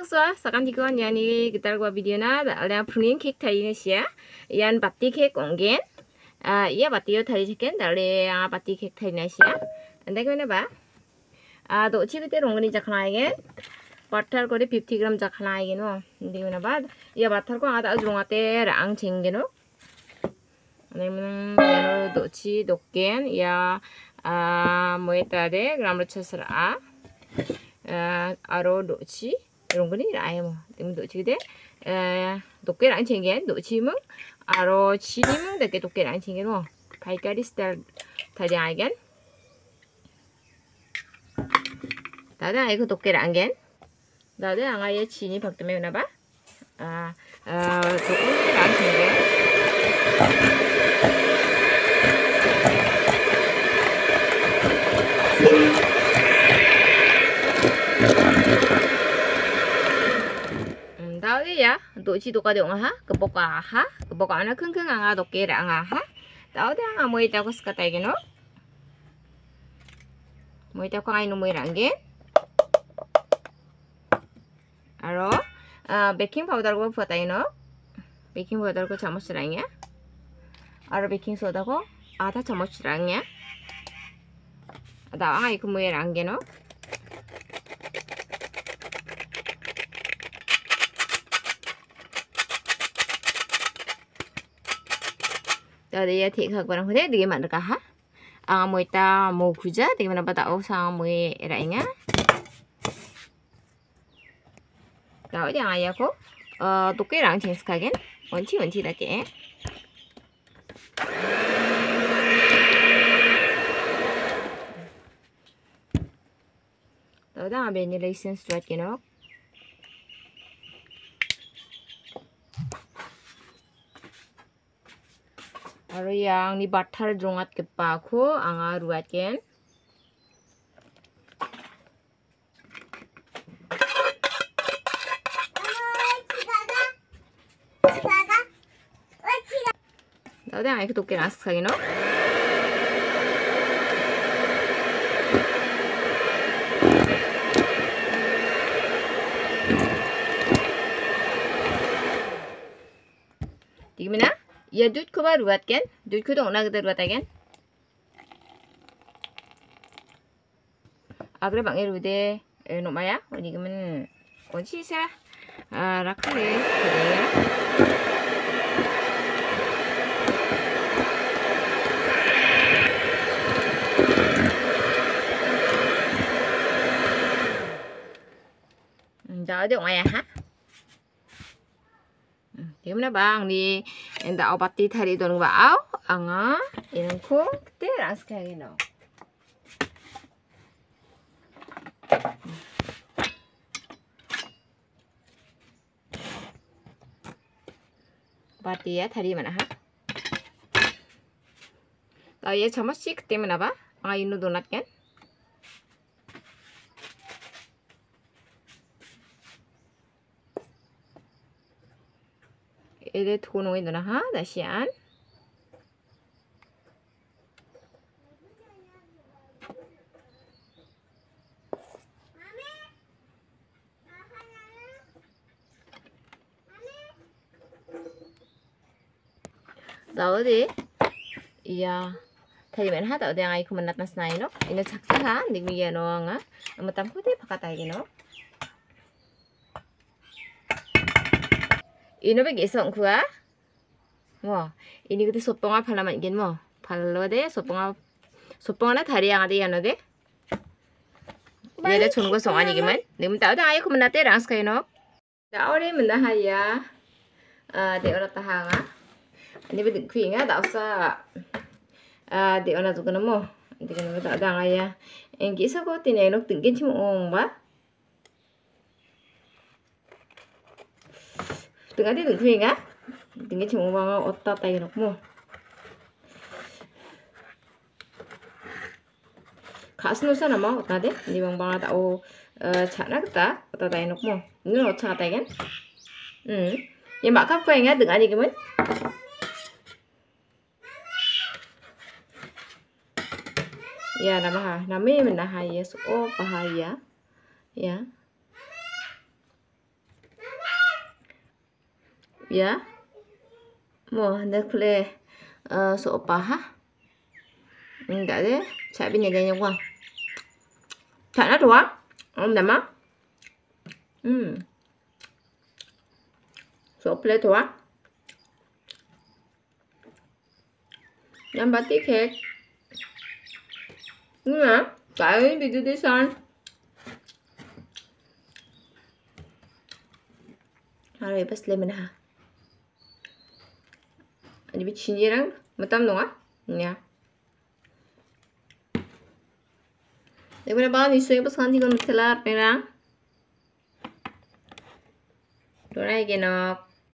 Kaswa, sekarang jika yani kita gua video na ada pruning cake tadi Indonesia, yan bati cake onggen, iya bati yo tadi chicken, dari bati cake tadi Indonesia, anda gimana ba? Do ciri itu ronggani jakna aja, butter kode 50 gram jakna aja no, anda gimana ba? Iya butter ko ada ujung ate rang cengge no, anda do ciri doken, ya mau tadi gram lucas aro do ciri 이런 거는 아예 뭐 때문에 도치게 도깨랑 챙겨 도치면 아로 치면 되게 도깨랑 챙겨 뭐 바이까리 스타일 다지 알겐 다다 이거 도깨랑 겐 다들 아가의 진이 박tem에 오나 봐 도깨랑 챙겨 tao ya tụi chi tụi có được ha cái bọc nó cứng à tụi kia đã ha tao đang mua tao có skat cái nó mua tao có ai nó mua rạng ghét aro baking powder को पता nó baking powder को चम्मच रंगे और baking soda को आधा चम्मच रंगे tao ai cũng mua rạng nó tadi ya thiệt thật barang thế di mana kah moi ta mau kuja di mana tahu sang moi rainya tahu dia ayah ko tuke rang ching sekalian wanci dah ke tahu dah ambil ni license buat kena Aro yang ni butter jongat kepa ko anga ruatken. Tao dah ikut tuker nas kali no. Di mana? Ya दूध को बार रुआत केन दूध को तो उना के रुआत है केन अगर बांगे रुदे नोमाया उन्हीं के मन कौन सी सा रखा है đó được ngoài ha gimana bang di enda obati tadi dong bau anga inku kete ras kayak gini bati ya tadi mana ha tahu ya sama sih kete mana ba anga inu donat kan ini tuh itu nah, dasian. Tahu deh, iya. Tadi mana tahu deh yang aku menat nas naik no, ini sakit kan, di meja noanga, amat tamku deh pakai tadi no. Ini begitu kuah, wah, ini kita sopongnya palaman gini mo, palo deh sopongnya taria ada yang ada, jadi cunggu songan ini gimana? Nih tahu dah ayah kemana teh rans kayak no, tahu deh mana ya, deh orang tahanga, ini betul kuingnya tahu sa, deh orang tuh kenapa, deh kenapa tahu dah ayah, yang kisah kau tiada yang tinggi cuma ba. Tengah dia tengah enggak? Tengah cuma bawa otak tay nokmu. Khas nusa nama otak deh. Di bang bang tahu cakna kita otak tay nokmu. Ini otak tay kan? Yang bakal kau enggak tengah ni gimana? Ya nama mana ya so bahaya ya. ya. 뭐 근데 그래 소오빠하 đã thế chạy bên nhà đây nhau qua chạy nó 좋아 không đảm á 소플레 좋아 양 바티 케이크 cái video đi son 하루에 بس ليه منها اللي بتشينيران متام نوع nha. Daripada bawah ni saya pas kanti kon telar perang. Dorai genok.